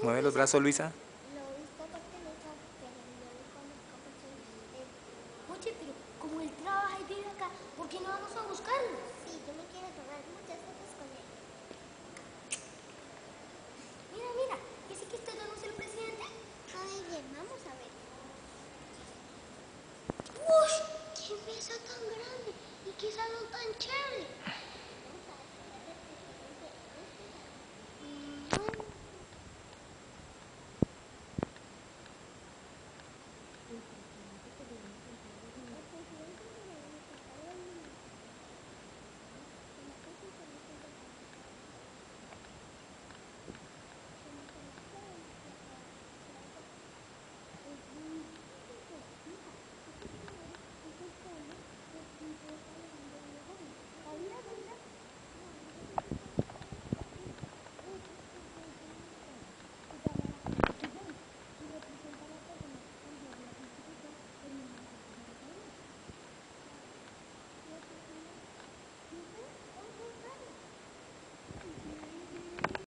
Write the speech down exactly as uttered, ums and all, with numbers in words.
Mueve los brazos, Luisa. Lo he visto porque lo he hecho, pero no lo conozco porque él... Oye, pero como él trabaja y vive acá, ¿por qué no vamos a buscarlo? Sí, yo me quiero tomar muchas fotos con él. Mira, mira, ¿ese que está no es el presidente? Ay, bien, vamos a ver. ¡Uy! ¡Qué mesa tan grande! ¡Y qué salón tan chévere!